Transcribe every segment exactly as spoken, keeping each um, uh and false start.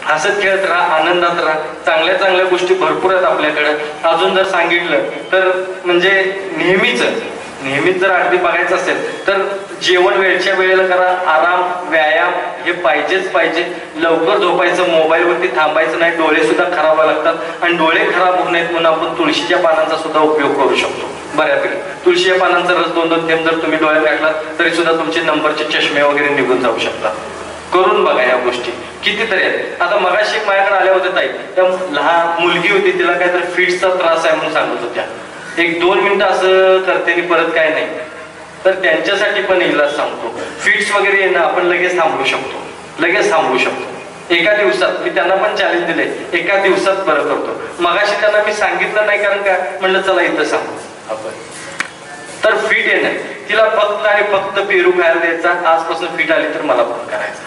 हसत खेळत राहा, आनंदात राहा. चांगल्या चांगल्या गोष्टी भरपूर आहेत आपल्याकडे. अजून जर सांगितलं तर म्हणजे नेहमीच नेहमीच जर अगदी बघायचं असेल तर जेवण वेळच्या वेळेला करा, आराम, व्यायाम हे पाहिजेच पाहिजे. लवकर झोपायचं, मोबाईलवरती थांबायचं नाही. डोळे सुद्धा खराब लागतात आणि डोळे खराब होऊ नयेत म्हणून आपण तुळशीच्या पानांचा सुद्धा उपयोग करू शकतो बऱ्यापैकी. तुळशीच्या पानांचा रस दोन दोन थेंब जर तुम्ही डोळ्यात टाकलात तरी सुद्धा तुमचे नंबरचे चष्मे वगैरे निघून जाऊ शकतात. करून बघा या गोष्टी कितीतरी आहेत. आता मगाशी माझ्याकडे आल्या होत्या ताई, त्या लहान मुलगी होती, तिला काहीतरी फिट्सचा त्रास आहे म्हणून सांगत होत्या. एक दोन मिनिटं असं करते परत काय नाही. तर त्यांच्यासाठी पण इलाज सांगतो. फिट्स वगैरे येणं आपण लगेच थांबवू शकतो, लगेच थांबवू शकतो एका दिवसात. मी त्यांना पण चॅलेंज दिले, एका दिवसात बरं करतो. मगाशी त्यांना मी सांगितलं नाही, कारण काय म्हणलं चला इथं सांगू आपण. तर फिट येणं, तिला फक्त आणि फक्त पेरू खायला द्यायचा. आजपासून फिट आली तर मला फोन करायचा.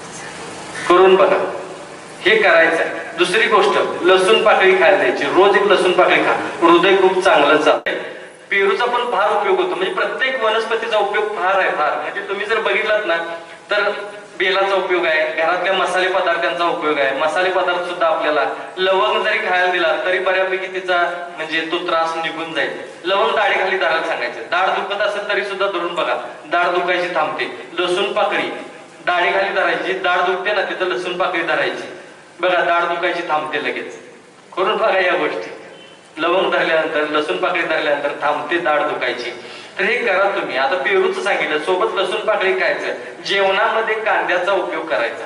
करून बघा, हे करायचं. दुसरी गोष्ट, लसूण पाकळी खायला द्यायची. रोज एक लसूण पाकळी खा, हृदय खूप चांगलं चालतंय. पेरूचा पण फार उपयोग होतो, म्हणजे प्रत्येक वनस्पतीचा उपयोग फार आहे फार. म्हणजे तुम्ही जर बघितलात ना तर बेलाचा उपयोग आहे, घरातल्या मसाले पदार्थांचा उपयोग आहे. मसाले पदार्थ सुद्धा आपल्याला, लवंग जरी खायला दिला तरी बऱ्यापैकी तिचा म्हणजे तो त्रास निघून जाईल. लवंग दाढेखाली धरायला सांगायचं. दाढ दुखत असेल तरी सुद्धा धरून बघा, दाढ दुखायची थांबते. लसूण पाकळी दाढेखाली धरायची, दाढ दुखते ना तिथं लसूण पाकळी धरायची, बघा दाढ दुखायची थांबते लगेच. करून बघा या गोष्टी. लवंग धरल्यानंतर, लसूण पाकळी धरल्यानंतर थांबते दाढ दुखायची. तर हे करा तुम्ही. आता पेरूचं सांगितलं, सोबत लसूण पाकळी खायचं. जेवणामध्ये कांद्याचा उपयोग करायचा,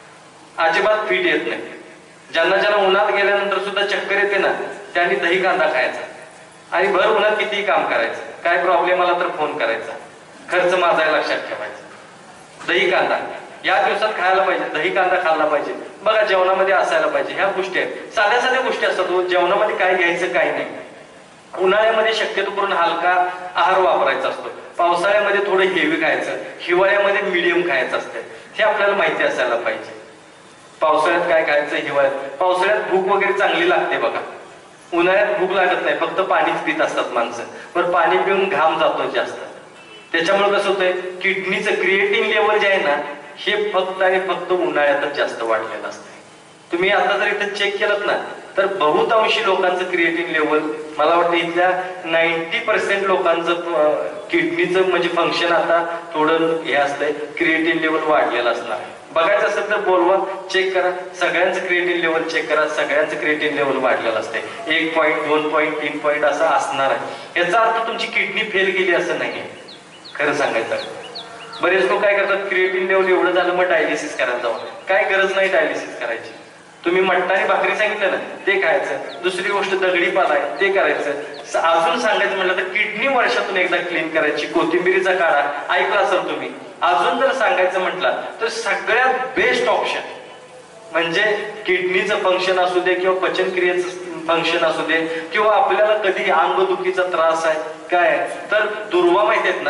अजिबात फिट येत नाही. ज्यांना ज्यांना उन्हात गेल्यानंतर सुद्धा चक्कर येते ना, त्यांनी दही कांदा खायचा आणि भर उन्हात कितीही काम करायचं. काय प्रॉब्लेम आला तर फोन करायचा. खर्च माझा लक्षात ठेवायचा. दही कांदा या दिवसात खायला पाहिजे, दही कांदा खायला पाहिजे. बघा जेवणामध्ये असायला पाहिजे. ह्या गोष्टी आहेत, साध्या साध्या गोष्टी असतात. जेवणामध्ये काय घ्यायचं काय नाही. उन्हाळ्यामध्ये शक्यतो करून हलका आहार वापरायचा असतो. पावसाळ्यामध्ये थोडं हेवी खायचं, हिवाळ्यामध्ये मिडियम खायचं असतं. हे आपल्याला माहिती असायला पाहिजे. पावसाळ्यात काय खायचं, हिवाळ्यात. पावसाळ्यात भूक वगैरे चांगली लागते बघा, उन्हाळ्यात भूक लागत नाही, फक्त पाणीच पित असतात माणसं. पण पाणी पिऊन घाम जातो जास्त. त्याच्यामुळे कसं होतंय, किडनीचं क्रिएटिन लेवल जे आहे ना हे फक्त आणि फक्त उन्हाळ्यातच जास्त वाढलेलं असतं. तुम्ही आता जर इथं चेक केलं ना तर बहुतांशी लोकांचं क्रिएटिन लेवल, मला वाटतं इथल्या नाईन्टी पर्सेंट लोकांचं किडनीचं म्हणजे फंक्शन आता थोडं हे असतंय, क्रिएटिन लेवल वाढलेलं असणार. बघायचं असेल तर बोलवा, चेक करा. सगळ्यांचं क्रिएटिन लेवल चेक करा, सगळ्यांचं क्रिएटिन लेवल वाढलेलं असतंय. एक पॉईंट दोन पॉईंट तीन पॉईंट असं असणार आहे. याचा अर्थ तुमची किडनी फेल गेली असं नाही, खरं सांगायचं. बरेच लोक काय करतात, क्रिएटिन लेवल एवढं झालं मग डायलिसिस करायला जाऊ. काय गरज नाही डायलिसिस करायची. तुम्ही मटणाने भाकरी सांगितलं ना ते खायचं. दुसरी गोष्ट दगडी पाला आहे ते करायचं. अजून सांगायचं म्हटलं तर किडनी वर्षातून एकदा क्लीन करायची. कोथिंबिरीचा काढा ऐकला असेल तुम्ही. अजून जर सांगायचं म्हटलं तर सगळ्यात बेस्ट ऑप्शन म्हणजे किडनीचं फंक्शन असू दे किंवा पचनक्रियेचं फंक्शन असू दे किंवा आपल्याला कधी अंगदुखीचा त्रास आहे काय तर दुर्वा माहिती आहेत ना,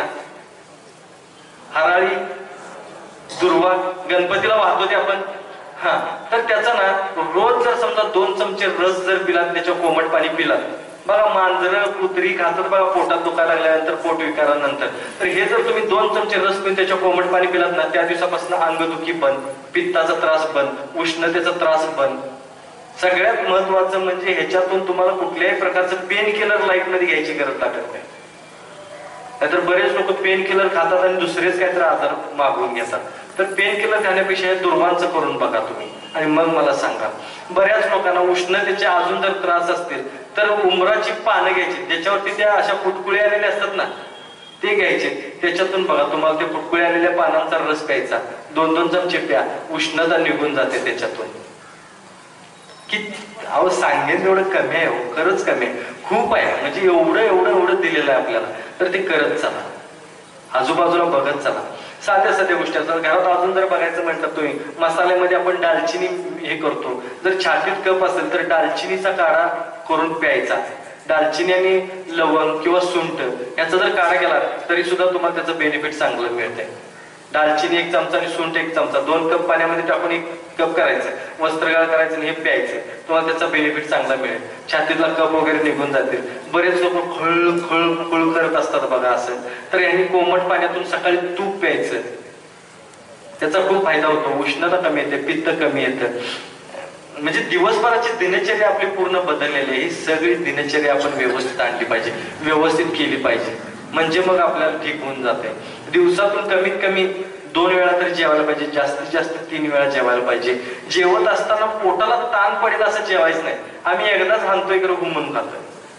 हराळी दुर्वा गणपतीला वाहतो ते आपण. हा तर त्याचा ना रोज जर समजा दोन चमचे रस जर पिलात, त्याच्या कोमट पाणी पिलात, बघा मांजरं कुत्री खातात बघा पोटात दुखायला लागल्यानंतर, पोट विकारानंतर. तर हे जर तुम्ही दोन चमचे रस पिऊन त्याच्या कोमट पाणी पिलात ना, त्या दिवसापासून अंगदुखी बंद, पित्ताचा त्रास बंद, उष्णतेचा त्रास बंद. सगळ्यात महत्वाचं म्हणजे ह्याच्यातून तुम्हाला कुठल्याही प्रकारचं पेन किलर लाईफ मध्ये घ्यायची गरज लागत नाही. नाहीतर बरेच लोक पेन किलर खातात आणि दुसरेच काहीतरी आजार मागवून घेतात. तर पेन किलर खाण्यापेक्षा हे दुर्वांचं करून बघा तुम्ही आणि मग मला सांगा. बऱ्याच लोकांना उष्णतेचे अजून जर त्रास असतील तर उमराची पानं घ्यायची, त्याच्यावरती त्या अशा फुटकुळे आलेले असतात ना ते घ्यायचे. त्याच्यातून बघा तुम्हाला ते फुटकुळे आलेल्या पानांचा रस प्यायचा, दोन दोन चमचे प्या, उष्णता निघून जाते त्याच्यातून. की अहो सांगेन एवढं कमी आहे, हो खरंच कमी आहे, खूप आहे. म्हणजे एवढं एवढं एवढं दिलेलं आहे आपल्याला. तर ते करत चला, आजूबाजूला बघत चला. साध्या साध्या गोष्टी असतात. घरात अजून जर बघायचं म्हटलं तुम्ही मसाल्यामध्ये आपण दालचिनी हे करतो. जर छातीत कफ असेल तर दालचिनीचा काढा करून प्यायचा. दालचिनी आणि लवंग किंवा सुंठ याचा जर काढा केला तरी सुद्धा तुम्हाला त्याचं बेनिफिट चांगलं मिळतंय. दालचिनी एक चमचा आणि सुंठ एक चमचा दोन कप पाण्यामध्ये टाकून एक कप करायचं, वस्त्रगाळ करायचं आणि हे प्यायचं. तुम्हाला त्याचा बेनिफिट चांगला मिळेल. छातीतला कफ वगैरे निघून जातील. बरेच लोक खळ खळ खळ करत असतात बघा असं. तर यांनी कोमट पाण्यातून सकाळी तूप प्यायचं, त्याचा खूप फायदा होतो. उष्णता कमी येते, पित्त कमी येतं. म्हणजे दिवसभराची दिनचर्या आपली पूर्ण बदललेली आहे. ही सगळी दिनचर्या आपण व्यवस्थित आणली पाहिजे, व्यवस्थित केली पाहिजे, म्हणजे मग आपल्याला ठीक होऊन जाते. दिवसातून कमीत कमी दोन वेळा तरी जेवायला पाहिजे, जास्तीत जास्त तीन वेळा जेवायला पाहिजे. जेवत असताना पोटाला ताण पडेल असं जेवायचं नाही. आम्ही एकदाच हाणतोय की हुम म्हणून खातोय,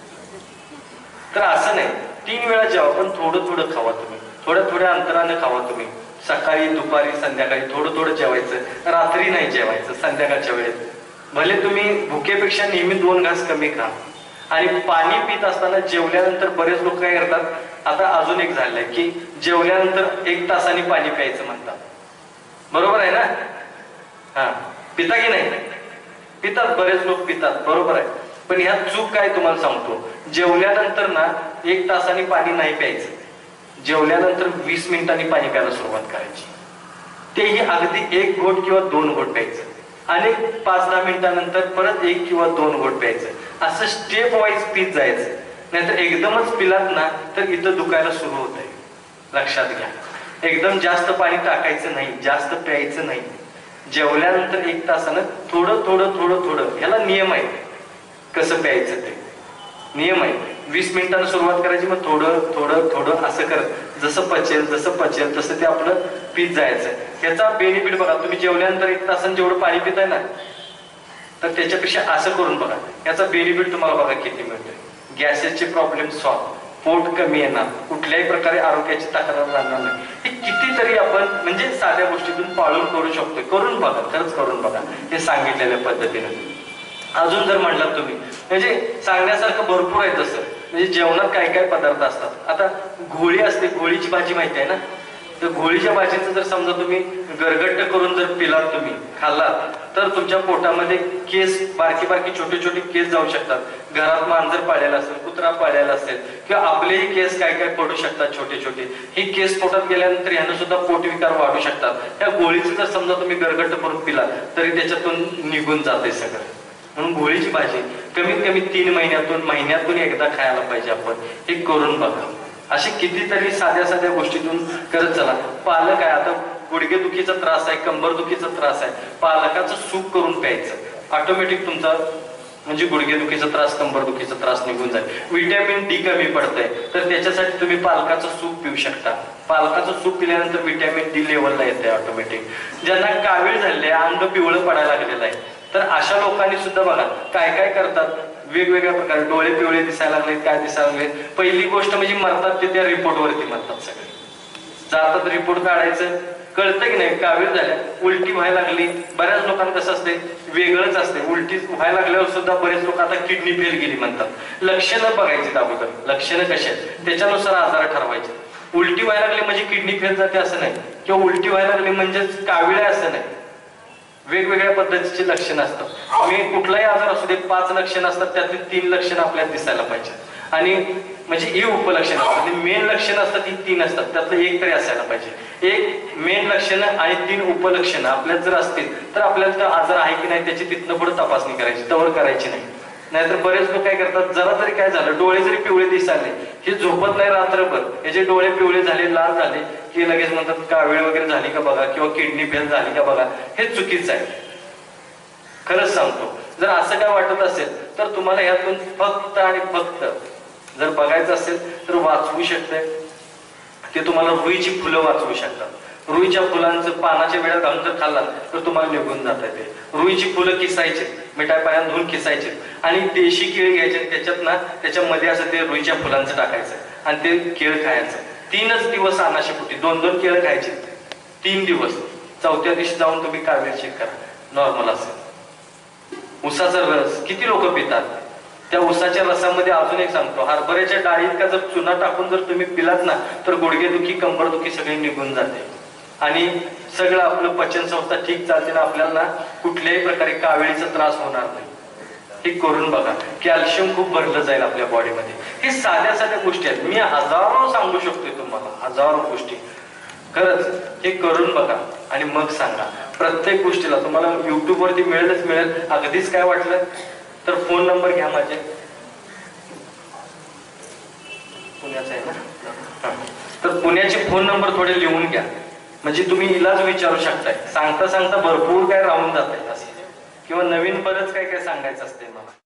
तर असं नाही. तीन वेळा जेवा, पण थोडं थोडं खावा तुम्ही, थोड्या थोड्या अंतराने खावा तुम्ही. सकाळी, दुपारी, संध्याकाळी थोडं थोडं जेवायचं. रात्री नाही जेवायचं, संध्याकाळच्या वेळेत. भले तुम्ही भुकेपेक्षा नेहमी दोन घास कमी खा. आणि पाणी पित असताना जेवल्यानंतर बरेच लोक काय करतात, आता अजून एक झालंय की जेवल्यानंतर एक तासाने पाणी प्यायचं म्हणतात. बरोबर आहे ना? हा, पिता की नाही? पितात, बरेच लोक पितात, बरोबर आहे. पण ह्यात चूक काय तुम्हाला सांगतो. जेवल्यानंतर ना एक तासाने पाणी नाही प्यायचं. जेवल्यानंतर वीस मिनिटांनी पाणी प्यायला सुरुवात करायची. तेही अगदी एक घोट किंवा दोन घोट प्यायचं. आणि पाच दहा मिनिटानंतर परत एक किंवा दोन घोट प्यायचं. असं स्टेप वाईज पीत जायचं. नाहीतर एकदमच पिलात ना तर इथं दुखायला सुरू होत आहे. लक्षात घ्या. एकदम जास्त पाणी टाकायचं नाही, जास्त प्यायचं नाही. जेवल्यानंतर एक तासानं थोडं थोडं थोडं थोडं, ह्याला नियम आहे कसं प्यायचं ते. नियम आहे. वीस मिनिटांना सुरुवात करायची, मग थोडं थोडं थोडं असं करत जसं पचेल जसं पचेल तसं ते आपलं पीत जायचं. ह्याचा बेनिफिट बघा. तुम्ही जेवल्यानंतर एक तासानं जेवढं पाणी पिताय ना, तर त्याच्यापेक्षा असं करून बघा. याचा बेनिफिट तुम्हाला बघा किती मिळतोय. गॅसेसचे प्रॉब्लेम सॉल्व, पोट कमी येणार, कुठल्याही प्रकारे आरोग्याची तक्रार राहणार नाही. हे कितीतरी आपण म्हणजे साध्या गोष्टीतून पाळून करू शकतो. करून बघा, खरंच करून बघा हे सांगितलेल्या पद्धतीने. अजून जर म्हणलात तुम्ही, म्हणजे सांगण्यासारखं भरपूर आहे तसं. म्हणजे जेवणात काय काय पदार्थ असतात. आता घोळी असते, घोळीची भाजी माहिती आहे ना. तर घोळीच्या भाजीचं जर समजा तुम्ही गरगट्ट करून जर पिलात, तुम्ही खाल्लात, तर तुमच्या पोटामध्ये केस, बारकी बारकी छोटे छोटे केस जाऊ शकतात. घरात मांजर पाळलेला असेल, कुत्रा पाळलेला असेल, किंवा आपलेही केस काय काय पडू शकतात छोटे छोटे. हे केस पोटात गेल्यानंतर ह्यानं सुद्धा पोटविकार वाढू शकतात. त्या गोळीचं जर समजा तुम्ही गरगट्ट करून पिला तरी त्याच्यातून निघून जाते सगळं. म्हणून घोळीची भाजी कमीत कमी तीन महिन्यातून महिन्यातून एकदा खायला पाहिजे आपण. हे करून बघा. असे कितीतरी साध्या साध्या गोष्टीतून करत चला. पालक आहे, आता गुडघेदुखीचा त्रास आहे, कंबरदुखीचा त्रास आहे, पालकाचं सूप करून प्यायचं. ऑटोमॅटिक तुमचा म्हणजे गुडघेदुखीचा त्रास, कंबरदुखीचा त्रास निघून जाईल. विटॅमिन डी कमी पडतंय, तर त्याच्यासाठी तुम्ही पालकाचं सूप पिऊ शकता. पालकाचं सूप पिल्यानंतर विटॅमिन डी लेवलला येते ऑटोमॅटिक. ज्यांना कावीळ झालेलं आहे, अंग पिवळं पडायला लागलेलं आहे, तर अशा लोकांनी सुद्धा बघा काय काय करतात. वेगवेगळ्या प्रकारे डोळे पिवळे दिसायला लागलेत, काय दिसायला लागले. पहिली गोष्ट म्हणजे मरतात ते त्या रिपोर्टवरती मरतात. सगळे जातात रिपोर्ट काढायचं, कळतं की नाही कावीळ झाल्या, उलटी व्हायला लागली. बऱ्याच लोकांना कसं असते, वेगळंच असते. उलटी व्हायला लागल्यावर सुद्धा बरेच लोक आता किडनी फेल गेली म्हणतात. लक्षणं बघायची अगोदर, लक्षणं कशी आहेत त्याच्यानुसार आजार ठरवायचे. उलटी व्हायला लागली म्हणजे किडनी फेल जाते असं नाही, किंवा उलटी व्हायला लागली म्हणजेच कावीळ आहे असं नाही. वेगवेगळ्या पद्धतीची लक्षणं असतात. मी कुठलाही आजार असू दे, पाच लक्षणं असतात, त्यातली तीन लक्षणं आपल्याला दिसायला पाहिजे. आणि म्हणजे ही उपलक्षणं असतात, मेन लक्षणं असतात ही तीन असतात, त्यातलं एक तरी असायला पाहिजे. एक मेन लक्षणं आणि तीन उपलक्षणं आपल्यात जर असतील तर आपल्याला आजार आहे की नाही त्याची तिथनं पुढे तपासणी करायची, तवर करायची नाही. नाहीतर बरेच लोक काय करतात, जरा तरी काय झालं, डोळे जरी पिवळे दिसायले, हे झोपत नाही रात्रभर, याचे डोळे पिवळे झाले, लाल झाले की लगेच म्हणतात कावीळ वगैरे झाली का बघा, किंवा किडनी फेल झाली का बघा. हे चुकीचं आहे. खरंच सांगतो, जर असं काय वाटत असेल तर तुम्हाला यातून फक्त आणि फक्त जर बघायचं असेल तर वाचवू शकते ते तुम्हाला रुईची फुलं वाचवू शकतात. रुईच्या फुलांचं पानाच्या वेळा घालून जर खाल्ला तर तुम्हाला निघून जात आहे. ते रुईची फुलं किसायचे, मिठाई पाण्यात धुवून किसायचे, आणि देशी केळ घ्यायचे, त्याच्यात ना त्याच्यामध्ये असं ते रुईच्या फुलांचं टाकायचं आणि ते केळ खायचं. तीनच दिवस अनाशेपोटी दोन दोन केळ खायचे, तीन दिवस. चौथ्या दिवशी जाऊन तुम्ही कावीळ चेक करा, नॉर्मल असेल. उसाचा रस किती लोक पितात, त्या उसाच्या रसामध्ये अजून एक सांगतो, हरभऱ्याच्या डाळीत का जर चुना टाकून जर तुम्ही पिलात ना तर गुडघेदुखी, कंबरदुखी सगळी निघून जाते. आणि सगळं आपलं पचन संस्था ठीक चालते ना, आपल्याला कुठल्याही प्रकारे काविळीचा त्रास होणार नाही. हे करून बघा. कॅल्शियम खूप भरलं जाईल आपल्या बॉडीमध्ये. हे साध्या साध्या गोष्टी आहेत, मी हजारो सांगू शकतोय तुम्हाला, हजारो गोष्टी. खरंच हे करून बघा आणि मग सांगा. प्रत्येक गोष्टीला तुम्हाला युट्यूब वरती मिळेलच मिळेल. अगदीच काय वाटलं तर फोन नंबर घ्या माझे, पुण्याचा आहे ना, तर पुण्याचे फोन नंबर थोडे लिहून घ्या, म्हणजे तुम्ही इलाज विचारू शकताय. सांगता सांगता भरपूर काय राहून जात आहे असं, किंवा नवीन पद्धत बरंच काय काय सांगायचं असते मला.